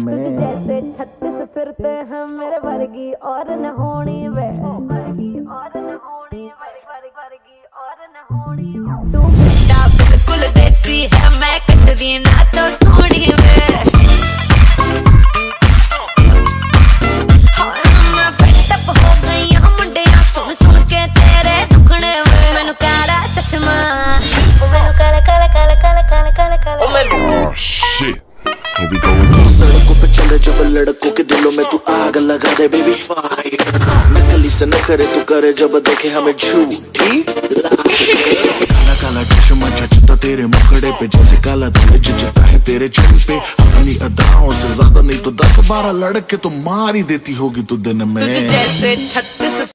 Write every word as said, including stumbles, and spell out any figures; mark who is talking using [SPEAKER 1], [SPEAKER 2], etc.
[SPEAKER 1] तुझे जैसे छत्तीस फिरते हैं मेरे वर्गी और न होनी वे वर्गी और न होनी वर्गी वर्गी और न होनी तू बेटा बिल्कुल देसी है मैं कटरी ना तो सोनी वे मैं फेटअप हो गई हूं मुंडिया सुन सुन के तेरे दुखने वे मैनू काला चश्मा मैनू काला काला काला काला काला काला काला
[SPEAKER 2] शिट सड़कों पे चले जब लड़कों के दिलों में तू आग लगा दे बेबी फायर नकली से न करे तू करे जब देखे हमें झूठी काला काला चश्मा जचता तेरे मुखड़े पे जैसे काला दिल जचता है तेरे चेहरे पे अपनी अदाओं से ज्यादा नहीं तो दस बारह लड़के तो मार ही देती होगी तू दिन में
[SPEAKER 1] जैसे छत्तीस